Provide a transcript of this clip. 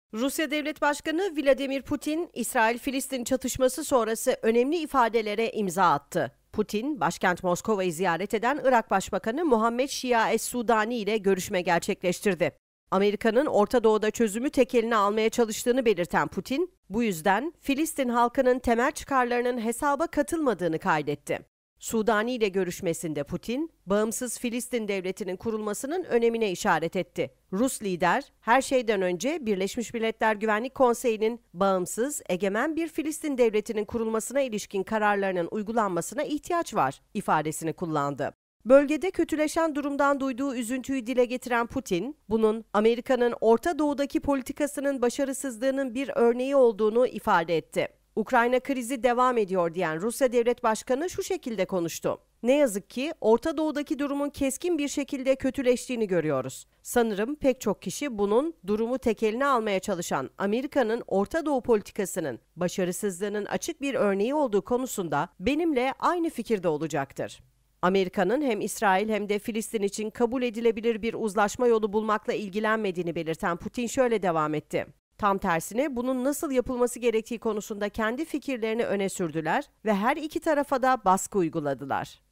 Rusya Devlet Başkanı Vladimir Putin, İsrail-Filistin çatışması sonrası önemli ifadelere imza attı. Putin, başkent Moskova'yı ziyaret eden Irak Başbakanı Muhammed Şia Es-Sudani ile görüşme gerçekleştirdi. Amerika'nın Orta Doğu'da çözümü tek eline almaya çalıştığını belirten Putin, bu yüzden Filistin halkının temel çıkarlarının hesaba katılmadığını kaydetti. Sudani ile görüşmesinde Putin, bağımsız Filistin devletinin kurulmasının önemine işaret etti. Rus lider, her şeyden önce Birleşmiş Milletler Güvenlik Konseyi'nin bağımsız, egemen bir Filistin devletinin kurulmasına ilişkin kararlarının uygulanmasına ihtiyaç var ifadesini kullandı. Bölgede kötüleşen durumdan duyduğu üzüntüyü dile getiren Putin, bunun Amerika'nın Orta Doğu'daki politikasının başarısızlığının bir örneği olduğunu ifade etti. Ukrayna krizi devam ediyor diyen Rusya Devlet Başkanı şu şekilde konuştu. Ne yazık ki Orta Doğu'daki durumun keskin bir şekilde kötüleştiğini görüyoruz. Sanırım pek çok kişi bunun durumu tek eline almaya çalışan Amerika'nın Orta Doğu politikasının başarısızlığının açık bir örneği olduğu konusunda benimle aynı fikirde olacaktır. Amerika'nın hem İsrail hem de Filistin için kabul edilebilir bir uzlaşma yolu bulmakla ilgilenmediğini belirten Putin şöyle devam etti. Tam tersine bunun nasıl yapılması gerektiği konusunda kendi fikirlerini öne sürdüler ve her iki tarafa da baskı uyguladılar.